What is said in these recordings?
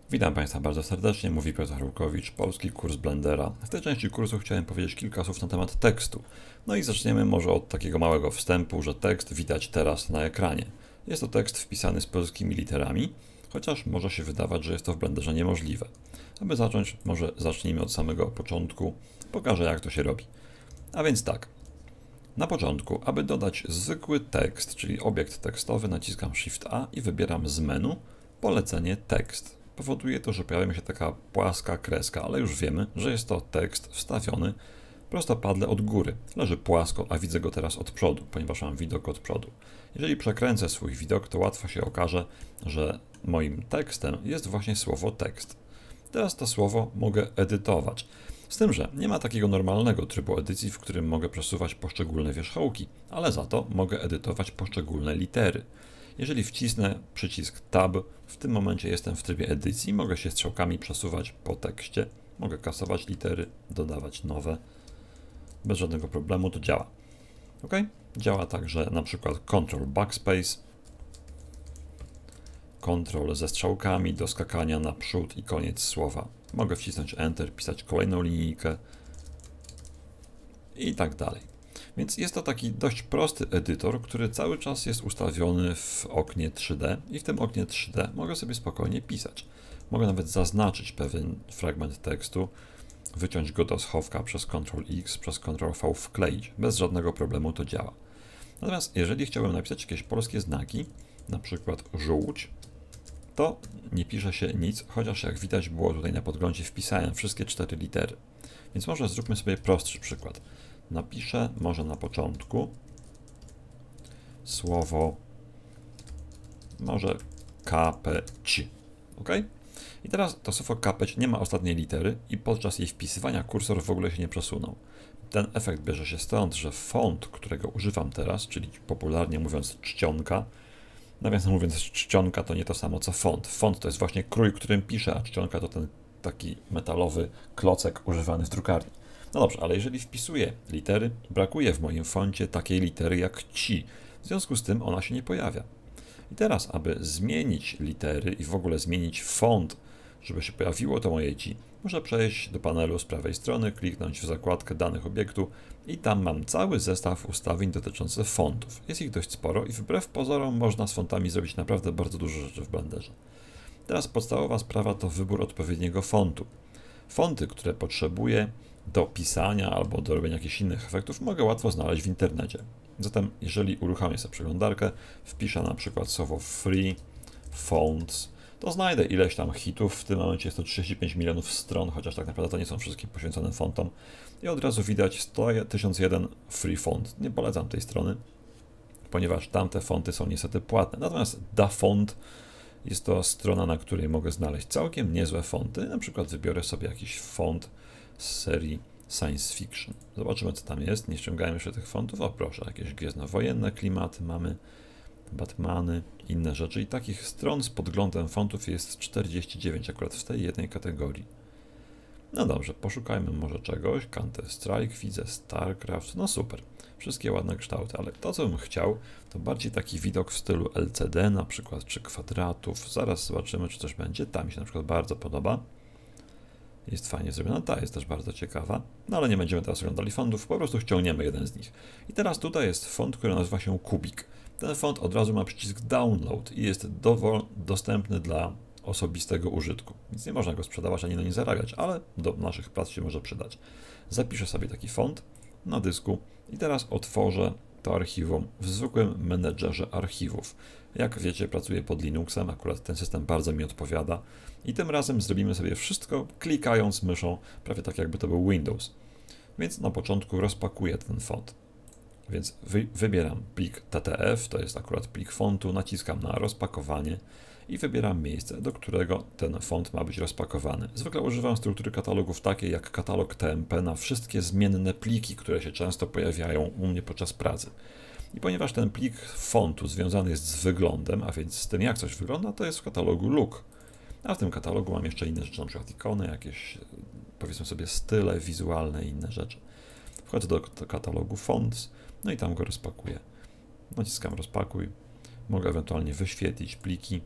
Witam Państwa bardzo serdecznie, mówi Piotr Rukowicz, polski kurs Blendera. W tej części kursu chciałem powiedzieć kilka słów na temat tekstu. No i zaczniemy może od takiego małego wstępu, że tekst widać teraz na ekranie. Jest to tekst wpisany z polskimi literami, chociaż może się wydawać, że jest to w Blenderze niemożliwe. Aby zacząć, może zacznijmy od samego początku. Pokażę, jak to się robi. A więc tak. Na początku, aby dodać zwykły tekst, czyli obiekt tekstowy, naciskam Shift A i wybieram z menu polecenie tekst. Powoduje to, że pojawia mi się taka płaska kreska, ale już wiemy, że jest to tekst wstawiony prostopadle od góry. Leży płasko, a widzę go teraz od przodu, ponieważ mam widok od przodu. Jeżeli przekręcę swój widok, to łatwo się okaże, że moim tekstem jest właśnie słowo tekst. Teraz to słowo mogę edytować. Z tym, że nie ma takiego normalnego trybu edycji, w którym mogę przesuwać poszczególne wierzchołki, ale za to mogę edytować poszczególne litery. Jeżeli wcisnę przycisk Tab, w tym momencie jestem w trybie edycji, mogę się strzałkami przesuwać po tekście, mogę kasować litery, dodawać nowe, bez żadnego problemu to działa. OK? Działa także na przykład Ctrl Backspace, Ctrl ze strzałkami do skakania na przód i koniec słowa. Mogę wcisnąć Enter, pisać kolejną linijkę i tak dalej. Więc jest to taki dość prosty edytor, który cały czas jest ustawiony w oknie 3D i w tym oknie 3D mogę sobie spokojnie pisać. Mogę nawet zaznaczyć pewien fragment tekstu, wyciąć go do schowka przez Ctrl X, przez Ctrl V wkleić. Bez żadnego problemu to działa. Natomiast jeżeli chciałbym napisać jakieś polskie znaki, na przykład żółć, to nie pisze się nic, chociaż jak widać było tutaj na podglądzie wpisałem wszystkie 4 litery. Więc może zróbmy sobie prostszy przykład. Napiszę może na początku słowo może kapeć. OK? I teraz to słowo kapeć nie ma ostatniej litery i podczas jej wpisywania kursor w ogóle się nie przesunął. Ten efekt bierze się stąd, że font, którego używam teraz, czyli popularnie mówiąc czcionka, nawiasem mówiąc czcionka to nie to samo co font. Font to jest właśnie krój, którym piszę, a czcionka to ten taki metalowy klocek używany w drukarni. No dobrze, ale jeżeli wpisuję litery, brakuje w moim foncie takiej litery jak ci. W związku z tym ona się nie pojawia. I teraz, aby zmienić litery i w ogóle zmienić font, żeby się pojawiło to moje ci, muszę przejść do panelu z prawej strony, kliknąć w zakładkę danych obiektu i tam mam cały zestaw ustawień dotyczących fontów. Jest ich dość sporo i wbrew pozorom można z fontami zrobić naprawdę bardzo dużo rzeczy w Blenderze. Teraz podstawowa sprawa to wybór odpowiedniego fontu. Fonty, które potrzebuję do pisania albo do robienia jakichś innych efektów, mogę łatwo znaleźć w internecie. Zatem jeżeli uruchamię sobie przeglądarkę, wpiszę na przykład słowo free fonts, to znajdę ileś tam hitów. W tym momencie jest to 35 milionów stron, chociaż tak naprawdę to nie są wszystkie poświęcone fontom. I od razu widać 1001 free font. Nie polecam tej strony, ponieważ tamte fonty są niestety płatne. Natomiast DaFont jest to strona, na której mogę znaleźć całkiem niezłe fonty. Na przykład wybiorę sobie jakiś font z serii Science Fiction. Zobaczymy, co tam jest. Nie ściągałem jeszcze tych fontów. O proszę, jakieś gwiezdnowojenne klimaty mamy, Batmany, inne rzeczy. I takich stron z podglądem fontów jest 49 akurat w tej jednej kategorii. No dobrze, poszukajmy może czegoś. Counter-Strike, widzę StarCraft. No super. Wszystkie ładne kształty, ale to, co bym chciał, to bardziej taki widok w stylu LCD na przykład, czy kwadratów. Zaraz zobaczymy, czy coś będzie. Ta mi się na przykład bardzo podoba. Jest fajnie zrobiona, ta jest też bardzo ciekawa, no ale nie będziemy teraz oglądali fontów, po prostu ściągniemy jeden z nich. I teraz tutaj jest font, który nazywa się Kubik. Ten font od razu ma przycisk Download i jest dostępny dla osobistego użytku. Więc nie można go sprzedawać ani na nim zarabiać, ale do naszych prac się może przydać. Zapiszę sobie taki font na dysku i teraz otworzę to archiwum w zwykłym menedżerze archiwów. Jak wiecie, pracuję pod Linuxem, akurat ten system bardzo mi odpowiada i tym razem zrobimy sobie wszystko klikając myszą, prawie tak jakby to był Windows. Więc na początku rozpakuję ten font. Więc wybieram plik TTF, to jest akurat plik fontu, naciskam na rozpakowanie i wybieram miejsce, do którego ten font ma być rozpakowany. Zwykle używam struktury katalogów takiej jak katalog TMP na wszystkie zmienne pliki, które się często pojawiają u mnie podczas pracy. I ponieważ ten plik fontu związany jest z wyglądem, a więc z tym jak coś wygląda, to jest w katalogu look. A w tym katalogu mam jeszcze inne rzeczy, na przykład ikony, jakieś powiedzmy sobie style wizualne i inne rzeczy. Wchodzę do katalogu fonts, no i tam go rozpakuję. Naciskam rozpakuj, mogę ewentualnie wyświetlić pliki,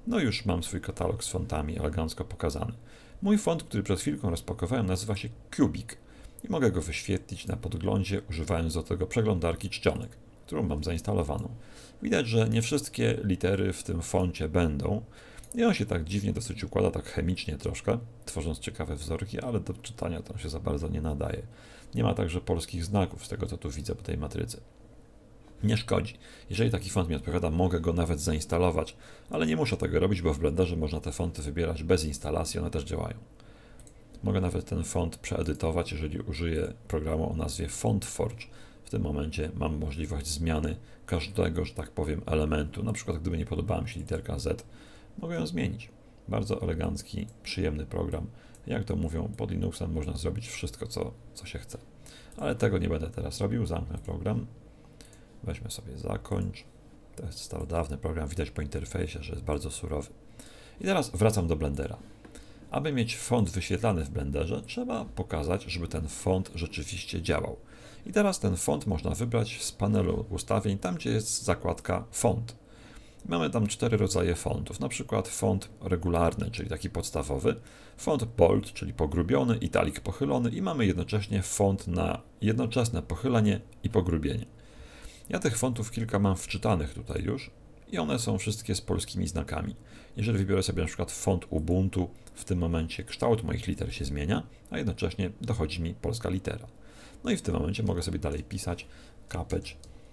No już mam swój katalog z fontami elegancko pokazany. Mój font, który przed chwilką rozpakowałem, nazywa się Cubic i mogę go wyświetlić na podglądzie, używając do tego przeglądarki czcionek, którą mam zainstalowaną. Widać, że nie wszystkie litery w tym foncie będą i on się tak dziwnie dosyć układa, tak chemicznie troszkę, tworząc ciekawe wzorki, ale do czytania to się za bardzo nie nadaje. Nie ma także polskich znaków z tego, co tu widzę po tej matrycy. Nie szkodzi. Jeżeli taki font mi odpowiada, mogę go nawet zainstalować, ale nie muszę tego robić, bo w Blenderze można te fonty wybierać bez instalacji, one też działają. Mogę nawet ten font przeedytować, jeżeli użyję programu o nazwie FontForge. W tym momencie mam możliwość zmiany każdego, że tak powiem, elementu. Na przykład, gdyby nie podobała mi się literka Z, mogę ją zmienić. Bardzo elegancki, przyjemny program. Jak to mówią, pod Linuxem można zrobić wszystko, co się chce. Ale tego nie będę teraz robił. Zamknę program. Weźmy sobie zakończ. To jest starodawny program, widać po interfejsie, że jest bardzo surowy. I teraz wracam do Blendera. Aby mieć font wyświetlany w Blenderze, trzeba pokazać, żeby ten font rzeczywiście działał. I teraz ten font można wybrać z panelu ustawień, tam gdzie jest zakładka font. Mamy tam 4 rodzaje fontów, na przykład font regularny, czyli taki podstawowy, font bold, czyli pogrubiony, italic pochylony i mamy jednocześnie font na jednoczesne pochylenie i pogrubienie. Ja tych fontów kilka mam wczytanych tutaj już i one są wszystkie z polskimi znakami. Jeżeli wybiorę sobie na przykład font Ubuntu, w tym momencie kształt moich liter się zmienia, a jednocześnie dochodzi mi polska litera. No i w tym momencie mogę sobie dalej pisać kapeć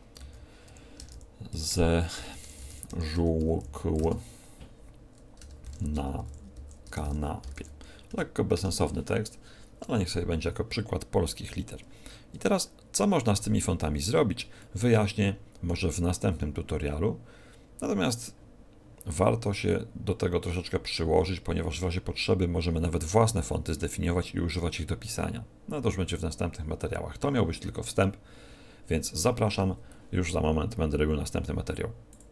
z żółkł na kanapie. Lekko bezsensowny tekst, ale niech sobie będzie jako przykład polskich liter. I teraz, co można z tymi fontami zrobić, wyjaśnię może w następnym tutorialu. Natomiast warto się do tego troszeczkę przyłożyć, ponieważ w razie potrzeby możemy nawet własne fonty zdefiniować i używać ich do pisania. No to już będzie w następnych materiałach. To miał być tylko wstęp, więc zapraszam. Już za moment będę robił następny materiał.